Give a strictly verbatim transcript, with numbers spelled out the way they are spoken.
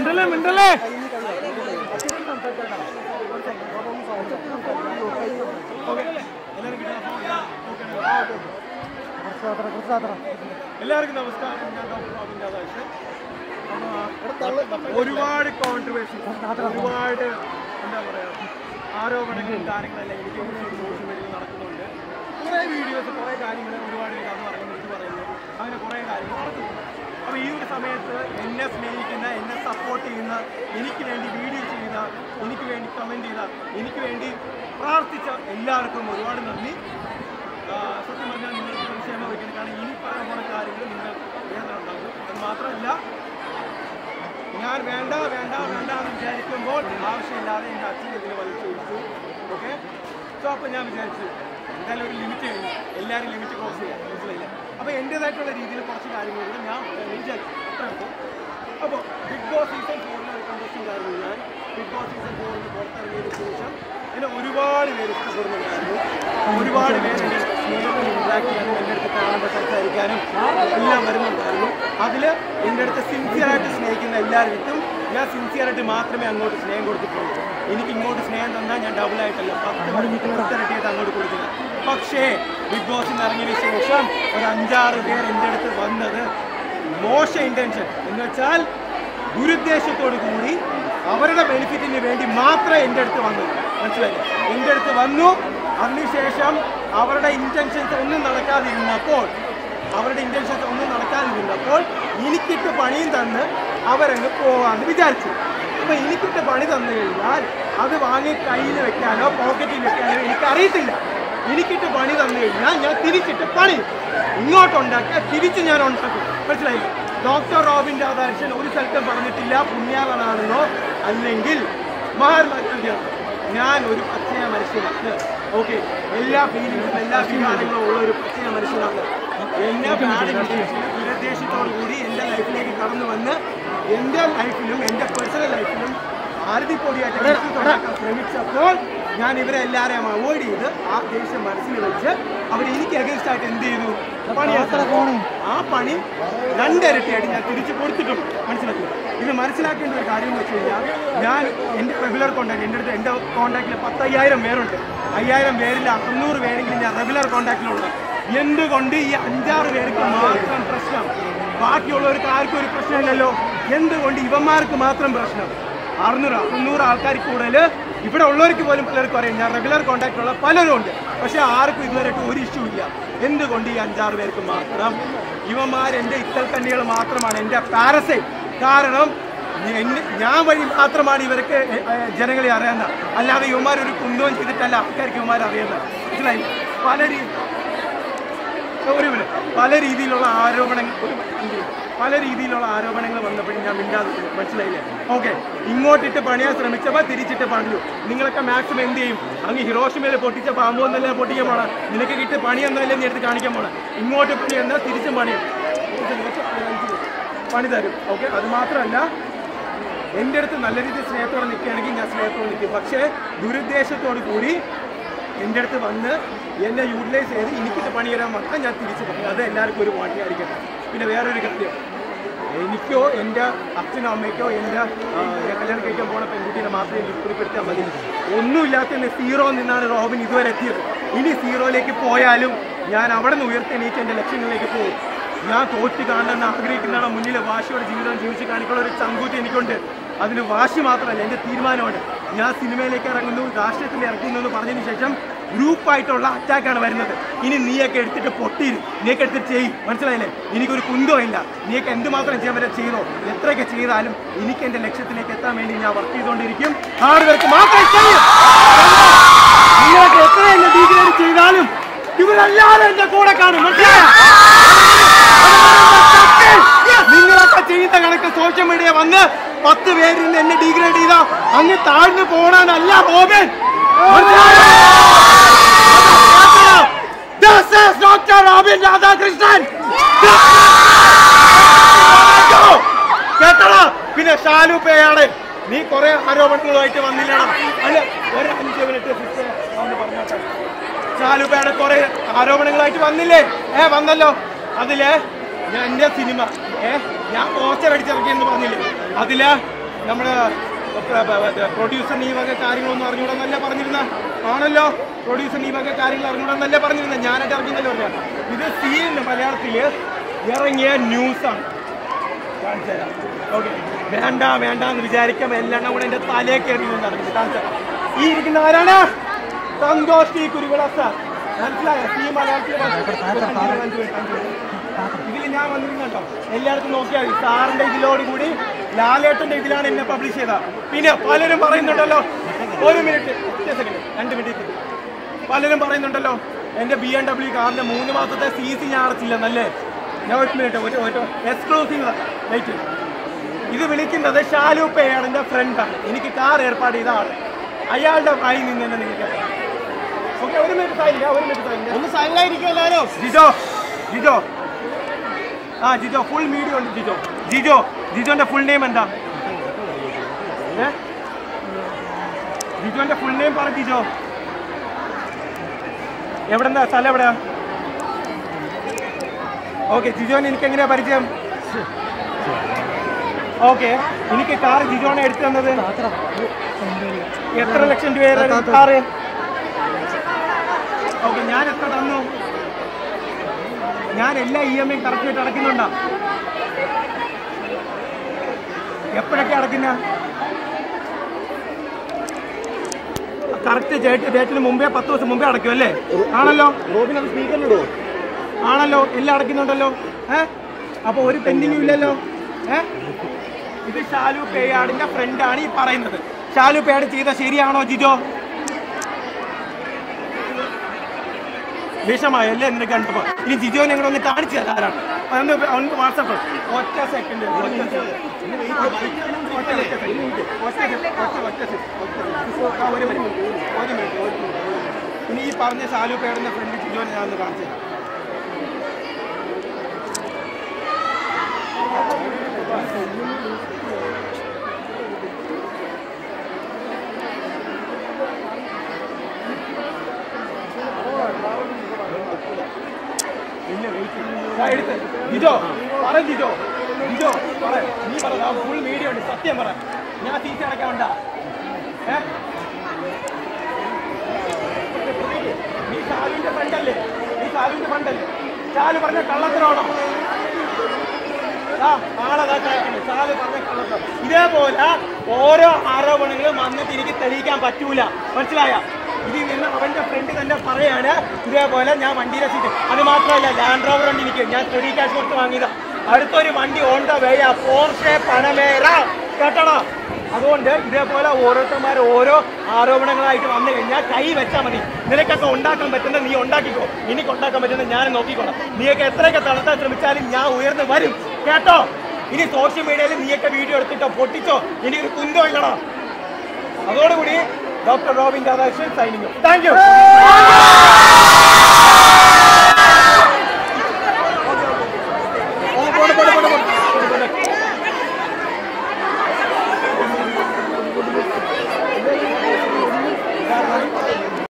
മിണ്ടല്ലേ മിണ്ടല്ലേ എല്ലാവർക്കും നമസ്കാരം. ഞാൻ ഡോക്ടർ റോബിൻ രാധാകൃഷ്ണൻ. ഒരുപാട് കോൺട്രവേഴ്സി, ഒരുപാട് എന്താ പറയുക ആരോപണങ്ങളും കാര്യങ്ങളെല്ലാം എനിക്ക് സോഷ്യൽ മീഡിയയിൽ നടക്കുന്നുണ്ട്. കുറേ വീഡിയോസ്, കുറേ കാര്യങ്ങൾ, ഒരുപാട് കഥ പറയുന്നു, ഇത് പറയുന്നു, അങ്ങനെ കുറേ കാര്യങ്ങൾ നടക്കുന്നുണ്ട്. അപ്പോൾ ഈ ഒരു സമയത്ത് എന്നെ സ്നേഹിക്കുന്ന, എന്നെ സപ്പോർട്ട് ചെയ്യുന്ന, എനിക്ക് വേണ്ടി വീഡിയോ ചെയ്ത, എനിക്ക് വേണ്ടി കമൻറ്റ് ചെയ്ത, എനിക്ക് വേണ്ടി പ്രാർത്ഥിച്ച എല്ലാവർക്കും ഒരുപാട് നന്ദി. സത്യം പറഞ്ഞാൽ നിങ്ങൾക്ക് ക്ഷമ വയ്ക്കണം. കാരണം ഇനി പറയാൻ പോകുന്ന കാര്യങ്ങൾ നിങ്ങൾ വേദന ഉണ്ടാകും. അത് മാത്രമല്ല, ഞാൻ വേണ്ട വേണ്ട വേണ്ട എന്ന് വിചാരിക്കുമ്പോൾ ആവശ്യമില്ലാതെ എൻ്റെ അച്ഛൻ ഇതിൽ വലിച്ചു കൊടുത്തു. ഓക്കെ, സോ അപ്പോൾ ഞാൻ വിചാരിച്ചു എന്തായാലും ഒരു ലിമിറ്റ് കഴിഞ്ഞു, എല്ലാവരും ലിമിറ്റ് ക്രോസ് ചെയ്യാം, മനസ്സിലായില്ല. അപ്പോൾ എൻ്റേതായിട്ടുള്ള രീതിയിൽ കുറച്ച് കാര്യങ്ങൾ കൂടെ ഞാൻ വിചാരിച്ചു. അത്രയുള്ളൂ. അപ്പോൾ ബിഗ് ബോസ് സീസൺ ഫോറിലെ ഒരു കണ്ടസ്റ്റൻ്റ് ആയിരുന്നു ഞാൻ. ബിഗ് ബോസ് സീസൺ ഫോറിൽ പുറത്തിറങ്ങിയതിന് ശേഷം എന്നെ ഒരുപാട് പേര് ഇഷ്ടപ്പെടുന്നുണ്ടായിരുന്നു. ഒരുപാട് പേര് എൻ്റെ സ്നേഹത്തിൽ ഇൻട്രാക്ട് ചെയ്യാനും, എൻ്റെ അടുത്ത് കാണുമ്പോൾ സംസാരിക്കാനും എല്ലാം വരുന്നുണ്ടായിരുന്നു. അതിൽ എൻ്റെ അടുത്ത് സിൻസിയറായിട്ട് സ്നേഹിക്കുന്ന എല്ലാവർക്കും ഞാൻ സിൻസിയറായിട്ട് മാത്രമേ അങ്ങോട്ട് സ്നേഹം കൊടുത്തിട്ടുള്ളൂ. എനിക്ക് ഇങ്ങോട്ട് സ്നേഹം തന്നാൽ ഞാൻ ഡബിളായിട്ടല്ല, പത്ത് പത്തിരട്ടിയായിട്ട് അങ്ങോട്ട് കൊടുക്കുന്നത്. പക്ഷേ ബിഗ് ബോസിൽ നിന്ന് ഇറങ്ങിയതിന് ശേഷം ഒരു അഞ്ചാറ് പേർ എൻ്റെ അടുത്ത് വന്നത് മോശം ഇൻറ്റൻഷൻ എന്ന് വെച്ചാൽ ദുരുദ്ദേശത്തോടു കൂടി അവരുടെ ബെനിഫിറ്റിന് വേണ്ടി മാത്രമേ എൻ്റെ അടുത്ത് വന്നു. മനസ്സിലായില്ലേ? എൻ്റെ അടുത്ത് വന്നു, അതിനുശേഷം അവരുടെ ഇൻറ്റൻഷൻസ് ഒന്നും നടക്കാതിരുന്നപ്പോൾ അവരുടെ ഇൻറ്റൻഷൻസ് ഒന്നും നടക്കാതിരുന്നപ്പോൾ എനിക്കിട്ട് പണിയും തന്ന് അവരങ്ങ് പോകാമെന്ന് വിചാരിച്ചു. അപ്പോൾ എനിക്കിട്ട് പണി തന്നു കഴിഞ്ഞാൽ അത് വാങ്ങി കയ്യിൽ വെക്കാനോ പോക്കറ്റിൽ വെക്കാനോ എനിക്കറിയത്തില്ല. എനിക്കിട്ട് പണി തന്നു കഴിഞ്ഞാൽ ഞാൻ തിരിച്ചിട്ട് പണി ഇങ്ങോട്ടുണ്ടാക്കിയാൽ തിരിച്ച് ഞാൻ ഉണ്ടാക്കും. മനസ്സിലായില്ല? ഡോക്ടർ റോബിൻ രാധാകൃഷ്ണൻ ഒരു സ്ഥലത്തും പറഞ്ഞിട്ടില്ല പുണ്യാളനാണെന്നോ അല്ലെങ്കിൽ മഹാത്മാഗാന്ധിയാണോ. ഞാൻ ഒരു പച്ചയ മനുഷ്യനാണ്. ഓക്കെ, എല്ലാ ഫീലിങ്സും എല്ലാ വികാരങ്ങളും ഉള്ള ഒരു പച്ചയ മനുഷ്യനാണ്. എന്നെ ദുരുദ്ദേശത്തോടു കൂടി എൻ്റെ ലൈഫിലേക്ക് കടന്നു വന്ന് എൻ്റെ ലൈഫിലും എൻ്റെ പേഴ്സണൽ ലൈഫിലും ആരതിപ്പൊടിയായിട്ട് ശ്രമിച്ചപ്പോൾ ഞാൻ ഇവരെ എല്ലാവരെയും അവോയ്ഡ് ചെയ്ത് ആ ദേഷ്യം മനസ്സിൽ വെച്ച് അവർ എനിക്ക് അഗേൻസ്റ്റ് ആയിട്ട് എന്ത് ചെയ്തു? പണി ആ പണി രണ്ടിരട്ടിയായിട്ട് ഞാൻ തിരിച്ചു കൊടുത്തിട്ടുണ്ട്. മനസ്സിലാക്കി? ഇത് മനസ്സിലാക്കേണ്ട ഒരു കാര്യം എന്ന് വെച്ച് കഴിഞ്ഞാൽ ഞാൻ എൻ്റെ റെഗുലർ കോൺടാക്ട് എൻ്റെ അടുത്ത് എൻ്റെ കോൺടാക്റ്റിൽ പത്തയ്യായിരം പേരുണ്ട്. അയ്യായിരം പേരിൽ അറുന്നൂറ് പേരെങ്കിലും ഞാൻ റെഗുലർ കോൺടാക്റ്റിലുണ്ട്. എന്തുകൊണ്ട് ഈ അഞ്ചാറ് പേർക്ക് മാത്രം പ്രശ്നം? ബാക്കിയുള്ളവർക്ക് ആർക്കും ഒരു പ്രശ്നമില്ലല്ലോ. എന്തുകൊണ്ട് ഇവന്മാർക്ക് മാത്രം പ്രശ്നം? അറുന്നൂറ് അറുന്നൂറ് ആൾക്കാർ കൂടുതൽ ഇവിടെ ഉള്ളവർക്ക് പോലും പലർക്കും അറിയാം. ഞാൻ റെഗുലർ കോൺടാക്ട് ഉള്ള പലരും ഉണ്ട്. പക്ഷേ ആർക്കും ഇതുവരെയായിട്ട് ഒരു ഇഷ്യൂ ഇല്ല. എന്തുകൊണ്ട് ഈ അഞ്ചാറ് പേർക്ക് മാത്രം? ഇവന്മാർ എൻ്റെ ഇത്തൽ തന്നെകൾ മാത്രമാണ് എൻ്റെ പാരസൈറ്റ്. കാരണം ഞാൻ വഴി മാത്രമാണ് ഇവർക്ക് ജനങ്ങളെ അറിയുന്നത്. അല്ലാതെ ഇവന്മാർ ഒരു കുന്തവും ചെയ്തിട്ടല്ല ആൾക്കാർക്ക് ഇവന്മാർ അറിയുന്നത്. മനസ്സിലായി? പല രീതി ഒരു പല രീതിയിലുള്ള ആരോപണങ്ങൾ പല രീതിയിലുള്ള ആരോപണങ്ങൾ വന്നപ്പോഴും ഞാൻ മിണ്ടാതെ. മനസ്സിലായില്ലേ? ഓക്കെ, ഇങ്ങോട്ടിട്ട് പണിയാൻ ശ്രമിച്ചപ്പോൾ തിരിച്ചിട്ട് പണിഞ്ഞു. നിങ്ങളൊക്കെ മാക്സിമം എന്ത് ചെയ്യും? അങ്ങ് ഹിരോഷിമയിൽ പൊട്ടിച്ച പാമ്പ് എന്നല്ല പൊട്ടിക്കാൻ പോണ. നിനക്ക് കിട്ടിയ പണി എന്നല്ലേ നീ എടുത്ത് കാണിക്കാൻ പോണ. ഇങ്ങോട്ട് പണി എന്നാൽ തിരിച്ചും പണിയും പണി തരും. ഓക്കെ, അത് മാത്രമല്ല എൻ്റെ അടുത്ത് നല്ല രീതിയിൽ സ്നേഹത്തോടെ നിൽക്കുകയാണെങ്കിൽ ഞാൻ സ്നേഹത്തോടെ നിൽക്കും. പക്ഷേ ദുരുദ്ദേശത്തോടു കൂടി എൻ്റെ അടുത്ത് വന്ന് എന്നെ യൂട്ടിലൈസ് ചെയ്ത് എനിക്കിട്ട് പണി തരാൻ വന്നാൽ ഞാൻ തിരിച്ചു പറയും. അത് എല്ലാവർക്കും ഒരു വാണിയായിരിക്കട്ടെ. പിന്നെ വേറൊരു കാര്യം, എനിക്കോ എൻ്റെ അച്ഛനോ അമ്മയ്ക്കോ എൻ്റെ കല്യാണം കഴിക്കാൻ പോകുന്ന പെൺകുട്ടീനെ മാത്രമേ എനിക്ക് ഉൾപ്പെടുത്താൻ മതി. ഒന്നുമില്ലാത്ത സീറോ നിന്നാണ് റോബിൻ ഇതുവരെ എത്തിയത്. ഇനി സീറോയിലേക്ക് പോയാലും ഞാൻ അവിടെ നിന്ന് ഉയർത്തെണീറ്റ് എൻ്റെ ലക്ഷ്യങ്ങളിലേക്ക് പോകും. ഞാൻ തോറ്റ് കാണണമെന്ന് ആഗ്രഹിക്കുന്നതാണ് മുന്നിൽ വാശിയോടെ ജീവിതം ജീവിച്ച് കാണിക്കാനുള്ള ഒരു ചങ്കൂറ്റി എനിക്കുണ്ട്. അതിന് വാശി മാത്രമല്ല, എൻ്റെ തീരുമാനമാണ്. ഞാൻ സിനിമയിലേക്ക് ഇറങ്ങുന്നു, രാഷ്ട്രീയത്തിൽ ഇറങ്ങുന്നു എന്ന് പറഞ്ഞതിന് ശേഷം ഗ്രൂപ്പായിട്ടുള്ള അറ്റാക്കാണ് വരുന്നത്. ഇനി നീയൊക്കെ എടുത്തിട്ട് പൊട്ടിയിരുന്നു, നീയൊക്കെ എടുത്തിട്ട് ചെയ്യും. മനസ്സിലായില്ലേ? എനിക്കൊരു കുന്തോ ഇല്ല. നീയൊക്കെ എന്തുമാത്രം ചെയ്യാൻ പറ്റുക ചെയ്തോ. എത്രയൊക്കെ ചെയ്താലും എനിക്ക് എൻ്റെ ലക്ഷ്യത്തിലേക്ക് എത്താൻ വേണ്ടി ഞാൻ വർക്ക് ചെയ്തുകൊണ്ടിരിക്കും. ഹാർഡ് വർക്ക് മാത്രമേ ചെയ്യും. നിങ്ങളൊക്കെ എത്ര എന്നെ ഡീഗ്രേഡ് ചെയ്താലും ഇവരെല്ലാവരും എൻ്റെ കൂടെ കാണും. മനസ്സിലായോ? നിങ്ങളൊക്കെ ചെയ്യുന്ന കണക്ക് സോഷ്യൽ മീഡിയ വന്ന് പത്ത് പേരിൽ നിന്ന് എന്നെ ഡീഗ്രേഡ് ചെയ്താ അങ്ങ് താഴ്ന്നു പോകാനല്ല റോബിൻ. ഡോക്ടർ റോബിൻ രാധാകൃഷ്ണൻ കേട്ടടാ. പിന്നെ ഷാലൂപ്പയാണ് നീ കുറെ ആരോപണങ്ങളുമായിട്ട് വന്നില്ലടാ. അല്ല, ഒരു അഞ്ച് മിനിറ്റ് സിസ്റ്റർ ഒന്ന് പറഞ്ഞോട്ടെ. ഷാലൂപ്പയുടെ കുറെ ആരോപണങ്ങളായിട്ട് വന്നില്ലേ? ഏ വന്നല്ലോ. അതില് ഞാൻ എൻ്റെ സിനിമ ഏ ഞാൻ പോസ്റ്റർ അടിച്ചിറക്കിയെന്ന് പറഞ്ഞില്ലേ? അതില് നമ്മുടെ പ്രൊഡ്യൂസറിന് ഈ വക കാര്യങ്ങളൊന്നും അറിഞ്ഞൂടെന്നല്ലേ പറഞ്ഞിരുന്ന ആണല്ലോ പ്രൊഡ്യൂസറിന് ഈ വക കാര്യങ്ങൾ അറിഞ്ഞൂടെന്നല്ലേ പറഞ്ഞിരുന്നത് ഞാനായിട്ട് അറിഞ്ഞില്ലല്ലോ പറഞ്ഞ ഇത് സീൻ മലയാളത്തില് ഇറങ്ങിയ ന്യൂസാണ് കാണിച്ചു തരാം ഓക്കെ വേണ്ട വേണ്ട എന്ന് വിചാരിക്കാം എല്ലാം കൂടെ എന്റെ തലയെ കയറി നടക്കുന്നത് കാണിച്ചു തരാം ഈ ഇരിക്കുന്ന ആരാണ് സന്തോഷ് ടി കുരുവിള സാർ മനസ്സിലായോ സീ മലയാളത്തിൽ ഇതിൽ ഞാൻ വന്നിരുന്നുണ്ടോ എല്ലായിടത്തും നോക്കിയാൽ സാറിന്റെ ഇതിലോട് കൂടി ലാലേട്ടന്റെ ഇതിലാണ് എന്നെ പബ്ലിഷ് ചെയ്തത് പിന്നെ പലരും പറയുന്നുണ്ടല്ലോ ഒരു മിനിറ്റ് ഒറ്റ സെക്കൻഡ് രണ്ട് മിനിറ്റ് പലരും പറയുന്നുണ്ടല്ലോ എന്റെ ബി എം ഡബ്ല്യു കാറിന്റെ മൂന്ന് മാസത്തെ സി സി ഞാൻ അടച്ചില്ലെന്നല്ലേ ഞാൻ ഒരു മിനിറ്റ് ഒരു ഒരു എക്സ്ക്ലൂസീവ് വെയിറ്റ് ഇത് വിളിക്കുന്നത് ഷാലു പേയാടിന്റെ ഫ്രണ്ടാണ് എനിക്ക് കാർ ഏർപ്പാട് ചെയ്ത ആള് അയാളുടെ വായി നിന്ന് തന്നെ നിങ്ങൾക്ക് ഓക്കെ ഒരു മിനിറ്റ് സൈനില്ല ഒരു മിനിറ്റ് സൈനില്ല ഒന്ന് സൈനിലായിരിക്കുമല്ലോ ജിജോ ജിജോ ആ ജിജോ ഫുൾ മീഡിയ ഉണ്ട് ജിജോ ജിജോ ജിജോന്റെ ഫുൾ നെയിം എന്താ ജിജോന്റെ ഫുൾ നെയിം പറ ജിജോ എവിടെന്താ സ്ഥലം എവിടെയാ ഓക്കെ ജിജോന് എനിക്ക് എങ്ങനെയാ പരിചയം ഓക്കെ എനിക്ക് കാർ ജിജോനെ എടുത്തു തന്നത് എത്ര ലക്ഷം രൂപ കാറ് ഓക്കെ ഞാൻ എത്ര തന്നു ഞാൻ എല്ലാ ഇ എം ഐ കറക്റ്റായിട്ട് അടയ്ക്കുന്നുണ്ടോ എപ്പോഴൊക്കെ അടയ്ക്കുന്ന കറക്റ്റ് ഡേറ്റിന് മുമ്പേ പത്ത് ദിവസം മുമ്പേ അടയ്ക്കും അല്ലേ ആണല്ലോ റോബിനത് സ്പീക്കറിലിടോ ആണല്ലോ എല്ലാം അടയ്ക്കുന്നുണ്ടല്ലോ ഏഹ് അപ്പൊ ഒരു പെൻഡിങ്ങും ഇല്ലല്ലോ ഏഹ് ഇത് ഷാലു പേയാടിന്റെ ഫ്രണ്ടാണ് ഈ പറയുന്നത് ഷാലു പേയാട് ചെയ്ത ശരിയാണോ ജിജോ വിഷമായല്ലേ എന്നിട്ട് കണ്ടപ്പോ ഇനി ജിജോ ഞങ്ങൾ ഒന്ന് കാണിച്ചു തരാറാണ് ഒന്ന് വാട്സാപ്പ് ഒറ്റ സെക്കൻഡ് ഇനി ഈ പറഞ്ഞ ഷാലു പേടിന്റെ ഫ്രണ്ട് ജിജോനെ ഞാൻ ഒന്ന് കാണിച്ചു തരാം ജിജോ പറ ജിജോ ജിജോ പറ നീ പറ ഫുൾ മീഡിയ ഉണ്ട് സത്യം പറ ഞാൻ സീറ്റ് അടയ്ക്കാണ്ട നീ ഷാലുവിന്റെ ഫ്രണ്ടല്ലേ നീ ഷാലുവിന്റെ ഫ്രണ്ടല്ലേ ഷാലു പറഞ്ഞ കള്ളത്തരാണോ ആളതാ ഷാലു പറഞ്ഞ കള്ളത്തരം ഇതേപോലെ ഓരോ ആരോപണങ്ങളും വന്നിട്ട് എനിക്ക് തെളിയിക്കാൻ പറ്റൂല മനസ്സിലായ ഇതിൽ നിന്ന് അവന്റെ ഫ്രണ്ട് തന്നെ പറയാണ് ഇതേപോലെ ഞാൻ വണ്ടിയിലെ സീറ്റ് അത് മാത്രമല്ല ലാൻഡ് റോവർ ഉണ്ട് എനിക്ക് ഞാൻ റെഡി ക്യാഷ് കൊടുത്ത് വാങ്ങിയതാ അടുത്തൊരു വണ്ടി on the way Porsche Panamera കേട്ടണോ അതുകൊണ്ട് ഇതേപോലെ ഓരോരുത്തന്മാർ ഓരോ ആരോപണങ്ങളായിട്ട് വന്നു കഴിഞ്ഞാൽ കൈ വെച്ചാൽ മതി നിനക്കൊക്കെ ഉണ്ടാക്കാൻ പറ്റുന്നത് നീ ഉണ്ടാക്കിക്കോ എനിക്ക് ഉണ്ടാക്കാൻ പറ്റുന്നത് ഞാൻ നോക്കിക്കോളാം നീയൊക്കെ എത്രയൊക്കെ തളർത്താൻ ശ്രമിച്ചാലും ഞാൻ ഉയർന്നു വരും കേട്ടോ ഇനി സോഷ്യൽ മീഡിയയിൽ നീയൊക്കെ വീഡിയോ എടുത്തിട്ടോ പൊട്ടിച്ചോ എനിക്ക് കുന്തോ ഇല്ലണോ അതോടുകൂടി doctor Robin Radhakrishnan signing thank U